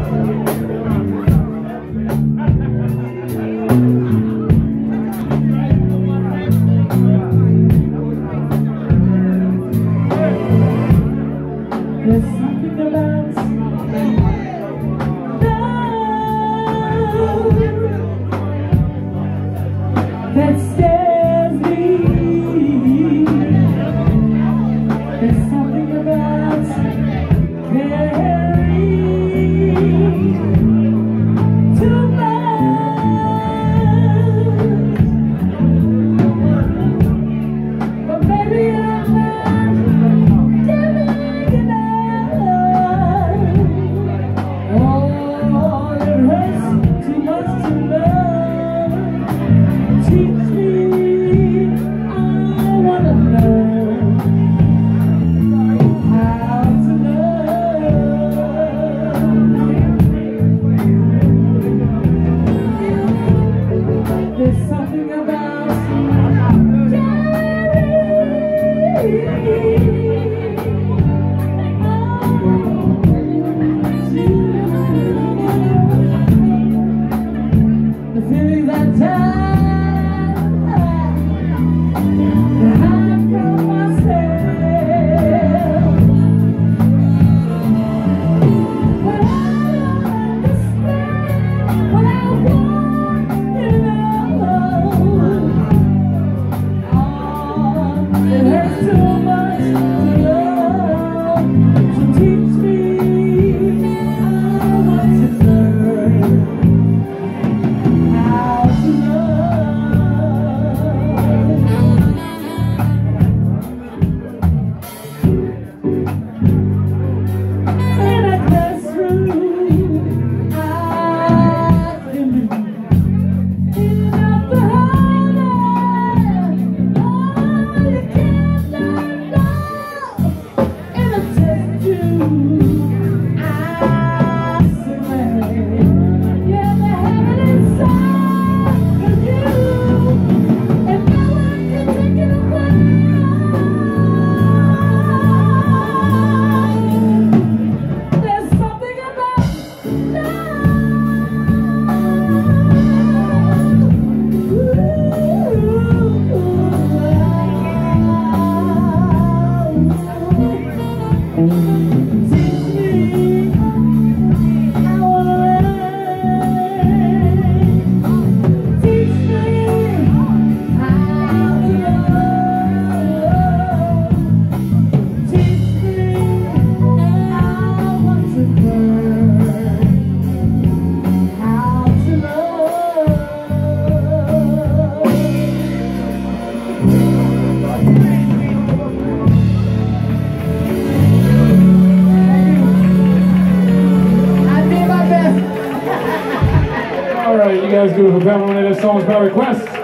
There's something about love that scares me. There's something about caring too much. But maybe I'm not giving enough. Oh, it hurts too much to love. Teach me, I wanna learn how to love. There's something about the feelings I hide from myself. But I don't understand what I want, you know. It hurts too much to love. So teach me, I want to learn how to love. In a classroom, I can be enough to hold it. Oh, you can't learn love in a test tube. I swear, yeah, they have it inside of you, and no one can take it away. There's something about teach me, I wanna learn. Teach me how to love. Teach me, I want to learn how to love. I did my best. All right, you guys do it for Tavern. One of their songs by request.